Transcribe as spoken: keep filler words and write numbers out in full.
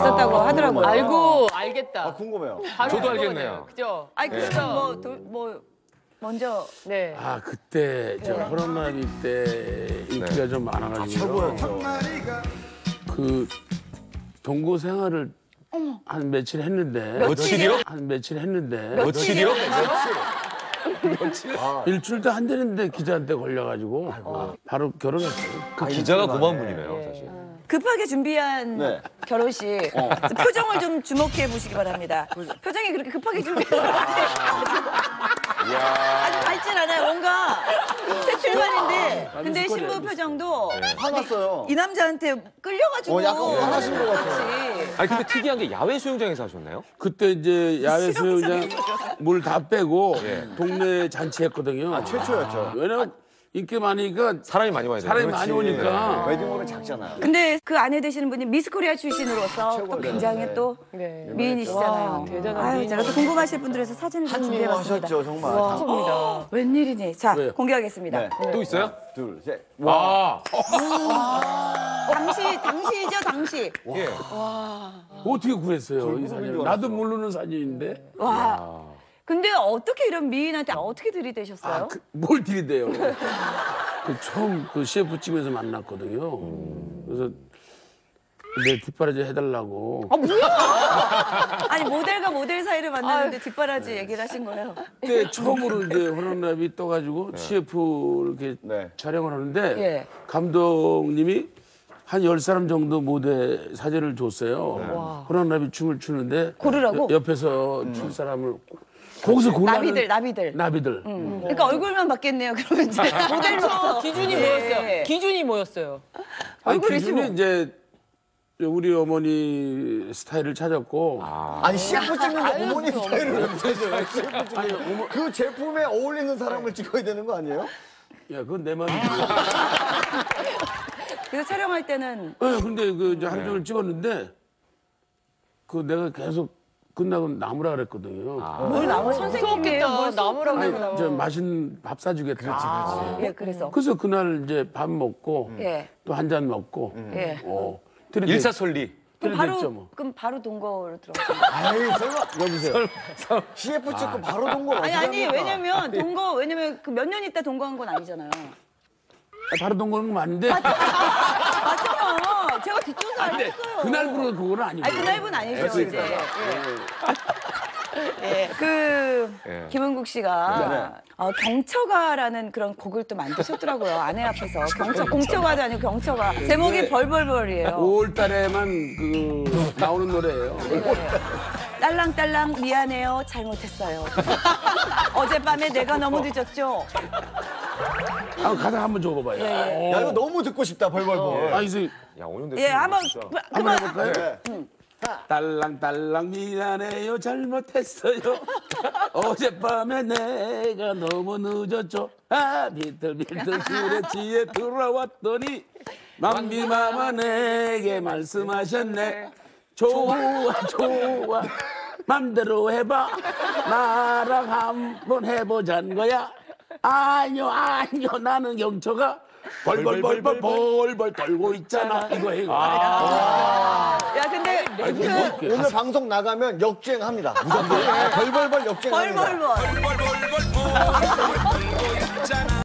있었다고 하더라고요. 알고 알겠다. 아, 궁금해요. 저도 알겠네요. 그죠? 아니 그래서 뭐, 도, 뭐 먼저 네. 아 그때 저 호랑나비 때 인기가 네. 좀 많아가지고 최고였죠. 그 동거 생활을 한 며칠 했는데 며칠이요? 한 며칠 했는데 며칠이요? 일주일도 안 되는데 기자한테 걸려가지고 바로 결혼했어요. 그 기자가 고마운 분이네요, 사실. 급하게 준비한 네. 결혼식 표정을 좀 주목해 보시기 바랍니다. 표정이 그렇게 급하게 준비해서 아주 밝진 않아요. 뭔가 새 출발인데 근데 신부 표정도 화났어요. 이 남자한테 끌려가지고 어, 약간 화나신 것 같아요. 그렇지. 아니 근데 특이한 게 야외 수영장에서 하셨나요? 그때 이제 야외 수영장 물 다 빼고 예. 동네 잔치했거든요. 아, 최초였죠. 왜냐면 인기 많으니까 사람이 많이 와야 돼요. 사람이 많이 오니까. 웨딩홀은 작잖아요. 근데 그 아내 되시는 분이 미스 코리아 출신으로서 또 굉장히 네. 또 네. 미인이시잖아요. 와, 대단한 아유, 미인. 제가 또 궁금하실 분들에서 사진을 좀 준비해봤습니다. 하셨죠, 정말. 감사합니다. 웬일이니? 자, 왜요? 공개하겠습니다. 네. 또 있어요? 하나, 둘, 셋. 와. 당시, 당시죠, 당시. 예. 어떻게 구했어요 이 사진? 줄 나도 알았어. 모르는 사진인데. 와. 근데 어떻게 이런 미인한테 어떻게 들이대셨어요? 아, 그, 뭘 들이대요? 그 처음 그 씨에프 집에서 만났거든요. 그래서 내 뒷바라지 해달라고. 아니 모델과 모델 사이를 만났는데 뒷바라지 얘기를 하신 거예요. 그때 처음으로 이제 호랑나비 떠가지고 씨에프 이렇게 네. 촬영을 하는데 예. 감독님이 한 열 사람 정도 무대 사진을 줬어요. 호랑나비 춤을 추는데 고르라고? 여- 옆에서 출 사람을 거기서 골라는 나비들, 나비들. 나비들. 그러니까 얼굴만 받겠네요. 그러면 이제 모델로 없어. 기준이 예. 뭐였어요? 기준이 뭐였어요? 아니, 얼굴이 기준이 뭐. 이제 우리 어머니 스타일을 찾았고 아니, 씨에프 찍는데 어머니 스타일을 왜 찍어요? 아니 어머, 그 제품에 어울리는 사람을 찍어야 되는 거 아니에요? 야 그건 내 마음이지. 그래서 촬영할 때는 네, 근데 그 이제 하루 종일 찍었는데 그 내가 계속 끝나고 나무라 그랬거든요. 뭘 나무 선생님이에요. 뭘 나무라고 수- 그러면. 저 맛있는 밥 사주겠다. 그렇지, 예, 그래서. 그래서 그날 이제 밥 먹고 예. 또 한 잔 먹고 예. 어, 들이댔- 일사천리. 그럼 들이댔죠, 바로 뭐. 그럼 바로 동거로 들어가요. 아이, 설마. 여보세요. 씨에프 찍고 바로 동거 아니 아니 왜냐면 동거 왜냐면 그 몇 년 있다 동거한 건 아니잖아요. 바로 동거는 맞는데 맞잖아. 제가 뒷조사 안 근데 했어요. 그날부로 그거는 아니고. 아니 그날은 아니죠 그치, 이제. 예. 예. 그 예. 김은국 씨가 어, 경처가라는 그런 곡을 또 만드셨더라고요. 아내 앞에서 경처 공처가도 아니고 경처가 제목이 벌벌벌이에요. 오월 달에만 그 나오는 노래예요. 딸랑딸랑 미안해요 잘못했어요. 어젯밤에 내가 너무 늦었죠. 아, 가사 한번 줘봐봐요. 예, 야, 이거 너무 듣고 싶다, 벌벌벌. 아, 이제 야, 오년 예, 한번 한번 그만. 해볼까요? 네. 딸랑딸랑 미안해요 잘못했어요. 어젯밤에 내가 너무 늦었죠. 아 비틀비틀 술에 돌아왔더니 mam비마마 내게 말씀하셨네. 좋아 좋아 맘대로 해봐. 나랑 한번 해보자는 거야. 아니요 아니요 나는 경처가 벌벌벌벌 벌벌 떨고 있잖아 이거 해요. 야 근데 아니, 그 뭐 이렇게 오늘 방송 나가면 역주행합니다. 벌벌벌 역주행합니다. 벌벌벌.